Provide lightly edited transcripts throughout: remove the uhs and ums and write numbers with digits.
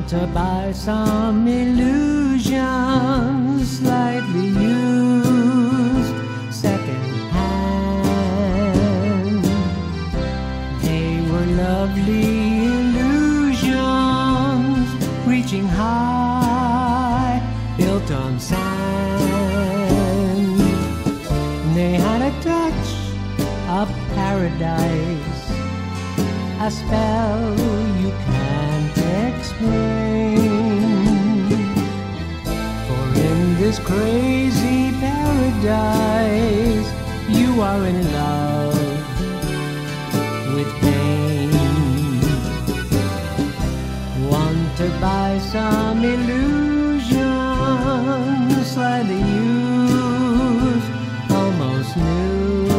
Want to buy some illusions, slightly used, second hand. They were lovely illusions, reaching high, built on sand. They had a touch of paradise, a spell you can't explain. For in this crazy paradise, you are in love with pain. Want to buy some illusions, slightly used, almost new.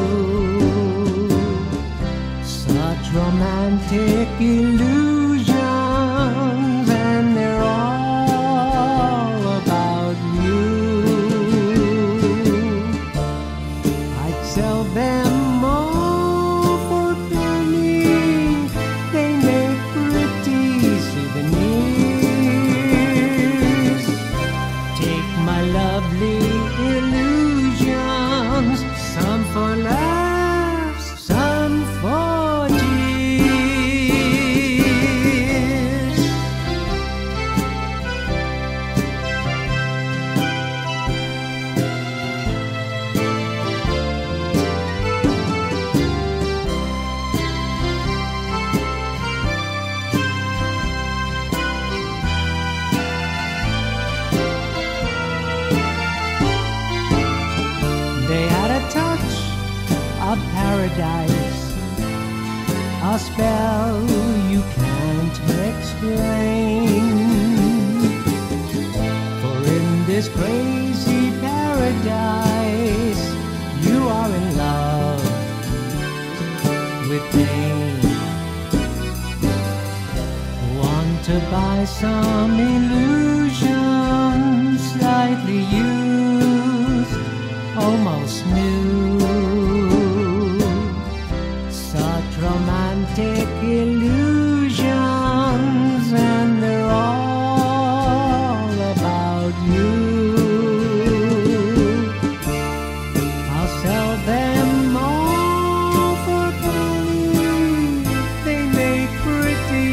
Such romantic illusions, and they're all about you. I'd sell them all for pennies. They make pretty souvenirs. Take my lovely illusions, some for laughs, some for tears. They had a touch of paradise, a spell you can't explain. For in this crazy paradise, you are in love with pain. Want to buy some illusions, slightly used, almost new. Such romantic illusions, and they're all about you. I'll sell them all for pennies. They make pretty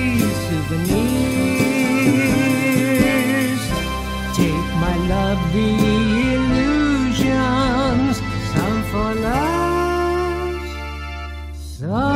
souvenirs. Take my lovely illusions, some for laughs, some